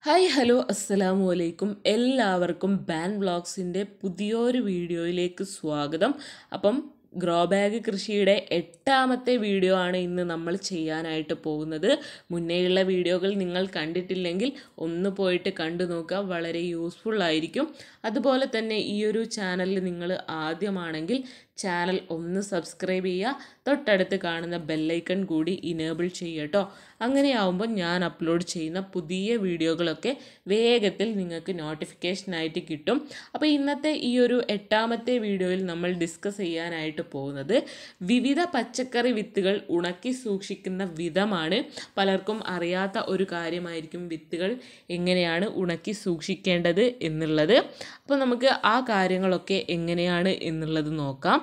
Hi hello അസ്സലാമു അലൈക്കും. എല്ലാവർക്കും ബാൻ വ്ളോഗ്സിൻ്റെ പുതിയൊരു വീഡിയോയിലേക്ക് സ്വാഗതം. അപ്പം ഗ്രോ ബാഗ് കൃഷിയുടെ 8ാമത്തെ വീഡിയോ ആണ് ഇന്ന് നമ്മൾ ചെയ്യാനായിട്ട് പോകുന്നത്. മുന്നേയുള്ള വീഡിയോകൾ നിങ്ങൾ കണ്ടിട്ടില്ലെങ്കിൽ ഒന്ന് പോയിട്ട് കണ്ടു നോക്കുക, വളരെ യൂസ്ഫുൾ ആയിരിക്കും. അതുപോലെ തന്നെ ഈ ഒരു ചാനലിൽ നിങ്ങൾ ആദ്യമാണെങ്കിൽ ചാനൽ ഒന്ന് സബ്സ്ക്രൈബ് ചെയ്യുക, തൊട്ടടുത്ത് കാണുന്ന ബെല്ലൈക്കൺ കൂടി ഇനേബിൾ ചെയ്യട്ടോ. അങ്ങനെയാവുമ്പോൾ ഞാൻ അപ്ലോഡ് ചെയ്യുന്ന പുതിയ വീഡിയോകളൊക്കെ വേഗത്തിൽ നിങ്ങൾക്ക് നോട്ടിഫിക്കേഷനായിട്ട് കിട്ടും. അപ്പോൾ ഇന്നത്തെ ഈ ഒരു 8ാമത്തെ വീഡിയോയിൽ നമ്മൾ ഡിസ്കസ് ചെയ്യാനായിട്ട് പോകുന്നത് വിവിധ പച്ചക്കറി വിത്തുകൾ ഉണക്കി സൂക്ഷിക്കുന്ന വിധമാണ്. പലർക്കും അറിയാത്ത ഒരു കാര്യമായിരിക്കും വിത്തുകൾ എങ്ങനെയാണ് ഉണക്കി സൂക്ഷിക്കേണ്ടത് എന്നുള്ളത്. അപ്പോൾ നമുക്ക് ആ കാര്യങ്ങളൊക്കെ എങ്ങനെയാണ് എന്നുള്ളത് നോക്കാം.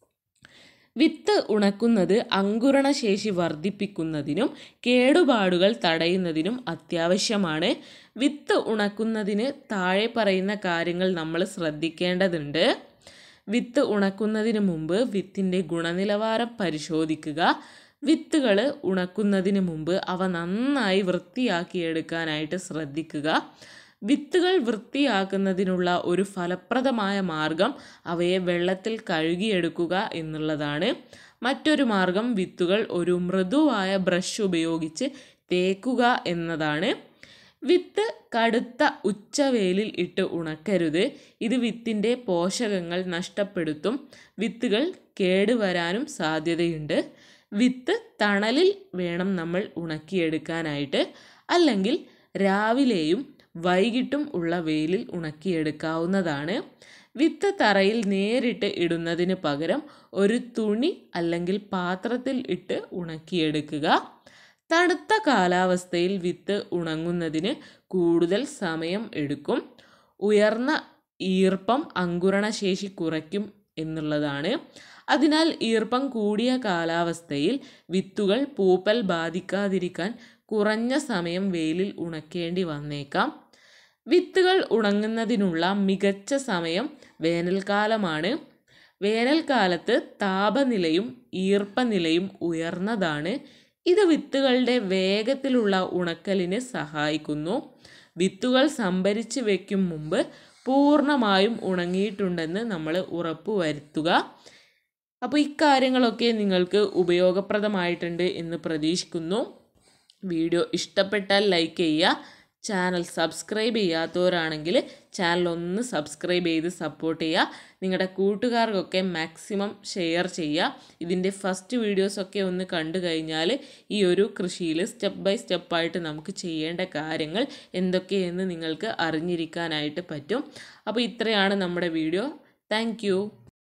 വിത്ത് ഉണക്കുന്നത് അങ്കുരണശേഷി വർദ്ധിപ്പിക്കുന്നതിനും കേടുപാടുകൾ തടയുന്നതിനും അത്യാവശ്യമാണ്. വിത്ത് ഉണക്കുന്നതിന് താഴെ പറയുന്ന കാര്യങ്ങൾ നമ്മൾ ശ്രദ്ധിക്കേണ്ടതുണ്ട്. വിത്ത് ഉണക്കുന്നതിന് മുമ്പ് വിത്തിൻ്റെ ഗുണനിലവാരം പരിശോധിക്കുക. വിത്തുകൾ ഉണക്കുന്നതിന് മുമ്പ് അവ നന്നായി വൃത്തിയാക്കിയെടുക്കാനായിട്ട് ശ്രദ്ധിക്കുക. വിത്തുകൾ വൃത്തിയാക്കുന്നതിനുള്ള ഒരു ഫലപ്രദമായ മാർഗം അവയെ വെള്ളത്തിൽ കഴുകിയെടുക്കുക എന്നുള്ളതാണ്. മറ്റൊരു മാർഗം വിത്തുകൾ ഒരു മൃദുവായ ബ്രഷ് ഉപയോഗിച്ച് തേക്കുക എന്നതാണ്. വിത്ത് കടുത്ത ഉച്ചവെയിലിൽ ഇട്ട് ഉണക്കരുത്. ഇത് വിത്തിൻ്റെ പോഷകങ്ങൾ നഷ്ടപ്പെടുത്തും. വിത്തുകൾ കേടുവരാനും സാധ്യതയുണ്ട്. വിത്ത് തണലിൽ വേണം നമ്മൾ ഉണക്കിയെടുക്കാനായിട്ട്, അല്ലെങ്കിൽ രാവിലെയും വൈകിട്ടും ഉള്ള വെയിലിൽ ഉണക്കിയെടുക്കാവുന്നതാണ്. വിത്ത് തറയിൽ നേരിട്ട് ഇടുന്നതിന് പകരം ഒരു തുണി അല്ലെങ്കിൽ പാത്രത്തിൽ ഇട്ട് ഉണക്കിയെടുക്കുക. തണുത്ത കാലാവസ്ഥയിൽ വിത്ത് ഉണങ്ങുന്നതിന് കൂടുതൽ സമയം എടുക്കും. ഉയർന്ന ഈർപ്പം അങ്കുരണശേഷി കുറയ്ക്കും എന്നുള്ളതാണ്. അതിനാൽ ഈർപ്പം കൂടിയ കാലാവസ്ഥയിൽ വിത്തുകൾ പൂപ്പൽ ബാധിക്കാതിരിക്കാൻ കുറഞ്ഞ സമയം വെയിലിൽ ഉണക്കേണ്ടി വന്നേക്കാം. വിത്തുകൾ ഉണങ്ങുന്നതിനുള്ള മികച്ച സമയം വേനൽക്കാലമാണ്. വേനൽക്കാലത്ത് താപനിലയും ഈർപ്പനിലയും ഉയർന്നതാണ്. ഇത് വിത്തുകളുടെ വേഗത്തിലുള്ള ഉണക്കലിന് സഹായിക്കുന്നു. വിത്തുകൾ സംഭരിച്ച് വയ്ക്കും മുമ്പ് പൂർണ്ണമായും ഉണങ്ങിയിട്ടുണ്ടെന്ന് നമ്മൾ ഉറപ്പുവരുത്തുക. അപ്പോൾ ഇക്കാര്യങ്ങളൊക്കെ നിങ്ങൾക്ക് ഉപയോഗപ്രദമായിട്ടുണ്ട് എന്ന് പ്രതീക്ഷിക്കുന്നു. വീഡിയോ ഇഷ്ടപ്പെട്ടാൽ ലൈക്ക് ചെയ്യുക. ചാനൽ സബ്സ്ക്രൈബ് ചെയ്യാത്തവരാണെങ്കിൽ ചാനൽ ഒന്ന് സബ്സ്ക്രൈബ് ചെയ്ത് സപ്പോർട്ട് ചെയ്യുക. നിങ്ങളുടെ കൂട്ടുകാർക്കൊക്കെ മാക്സിമം ഷെയർ ചെയ്യുക. ഇതിൻ്റെ ഫസ്റ്റ് വീഡിയോസൊക്കെ ഒന്ന് കണ്ടു കഴിഞ്ഞാൽ ഈ ഒരു കൃഷിയിൽ സ്റ്റെപ്പ് ബൈ സ്റ്റെപ്പായിട്ട് നമുക്ക് ചെയ്യേണ്ട കാര്യങ്ങൾ എന്തൊക്കെയെന്ന് നിങ്ങൾക്ക് അറിഞ്ഞിരിക്കാനായിട്ട് പറ്റും. അപ്പോൾ ഇത്രയാണ് നമ്മുടെ വീഡിയോ. താങ്ക്